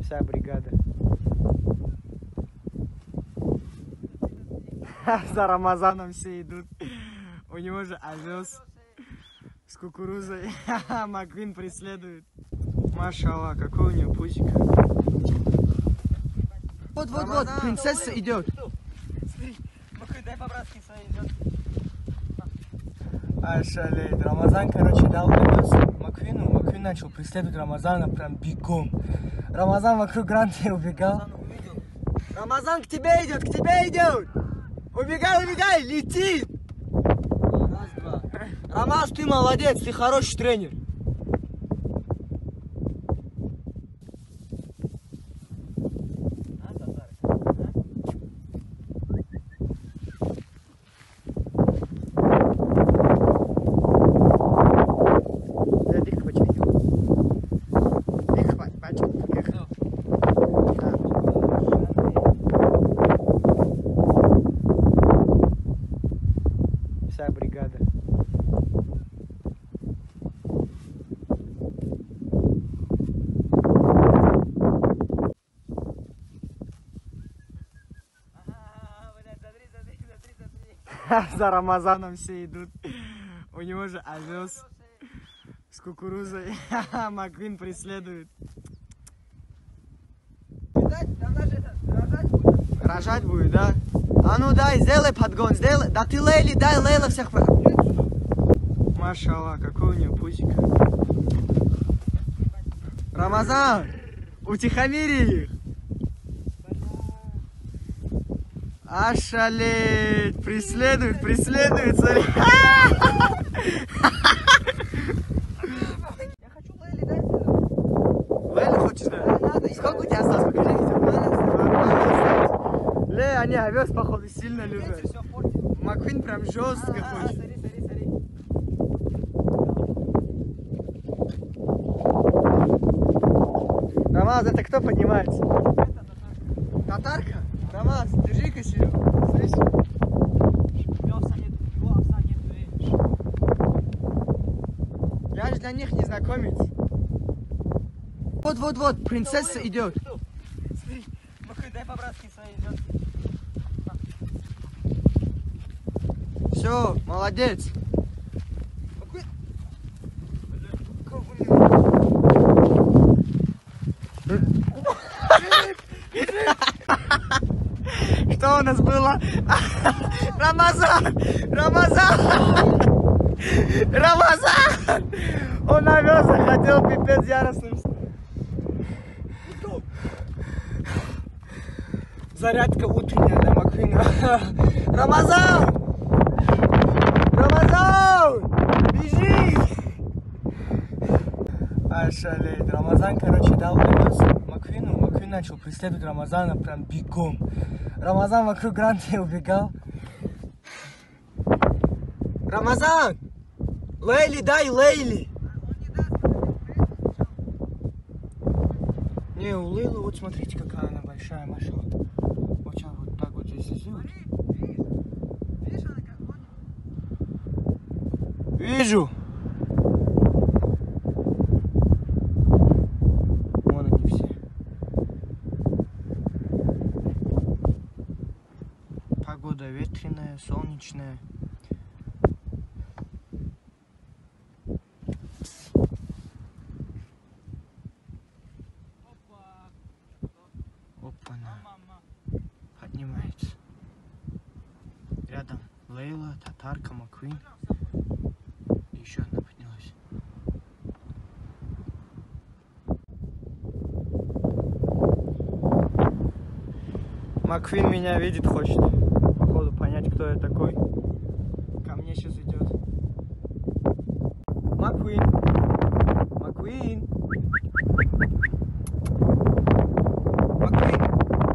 Вся бригада. За Рамазаном все идут. У него же овес с кукурузой. Маквин преследует. Машаллах, какой у него пузик. Вот, принцесса идет. Смотри, Маквин, дай по-братски своей идет. Шалеет. Рамазан, короче, дал овес Маквину. Маквин начал преследовать Рамазана прям бегом. Рамазан вокруг гранта убегал. Рамазан к тебе идет, к тебе идет. Убегай, убегай, лети. Раз, два. Рамаз, ты молодец, ты хороший тренер. Вся бригада. За Рамазаном все идут. У него же овес с кукурузой. Маквин преследует. Рожать будет, да? А ну дай, сделай подгон, сделай. Да ты Лейли, дай Лейла всех. Машаллах, какой у него пузик. Рамазан, утихомири их. Шалеет, преследует, преследует, смотри. Я хочу Лейли, дай. Лейли хочешь, да? Сколько у тебя осталось? Покажи видео. Лей, они овес, походу, сильно любят. Маквин прям жестко хочет. Смотри, смотри, смотри. Рамаз, это кто поднимается? Татарка? Рамаз, держи-ка себе. Слышишь? Я же для них незнакомец. Вот, принцесса идет. Смотри, Маквин, дай по-братски своей идет. Все, молодец. Что у нас было? Рамазан! Рамазан! Рамазан! Он овес захотел, пипец яростным. Зарядка утренняя для Маквина. Рамазан! Рамазан! Бежи! Шалеет. Рамазан, короче, дал овес Маквину. Маквин начал преследовать Рамазана прям бегом. Рамазан вокруг гранта убегал. Рамазан! Лейли, дай Лейли! Не, у Лейлы, вот смотрите, какая она большая, машина. Вот сейчас вот так вот здесь сделать. Вижу! Вон они все. Погода ветреная, солнечная. Опа-на. Поднимается. Рядом Лейла, Татарка, Маквин. Еще одна поднялась. Маквин меня видит, хочет, походу, понять, кто я такой. Ко мне сейчас идет. Маквин. Маквин. Маквин.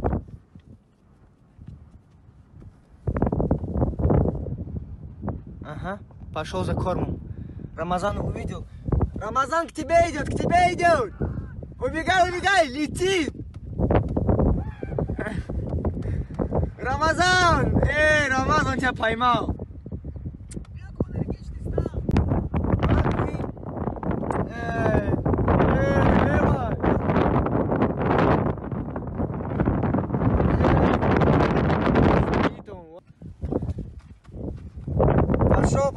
Ага, пошел за кормом. Рамазан увидел. Рамазан к тебе идет, к тебе идет. Убегай, убегай, лети. Рамазан! Эй, Рамазан тебя поймал.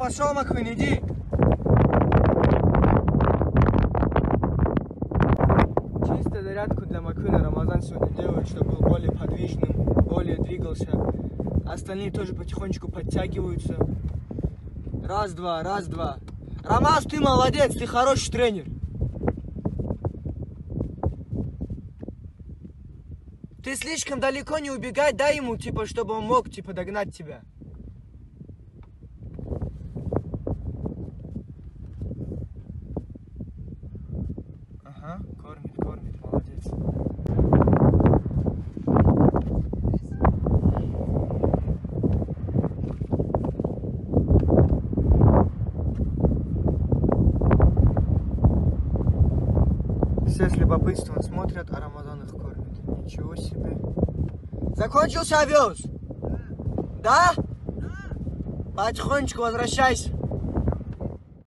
пошел, Маквин, иди. Чисто зарядку для Маквина Рамазан сегодня делает, чтобы был более подвижным, более двигался. Остальные тоже потихонечку подтягиваются. Раз, два, раз, два. Рамаз, ты молодец, ты хороший тренер. Ты слишком далеко не убегай, дай ему, типа, чтобы он мог, типа, догнать тебя. Ага, кормит, кормит, молодец. Все с любопытством смотрят, а Рамазан их кормит. Ничего себе. Закончился овес? Да? Потихонечку возвращайся.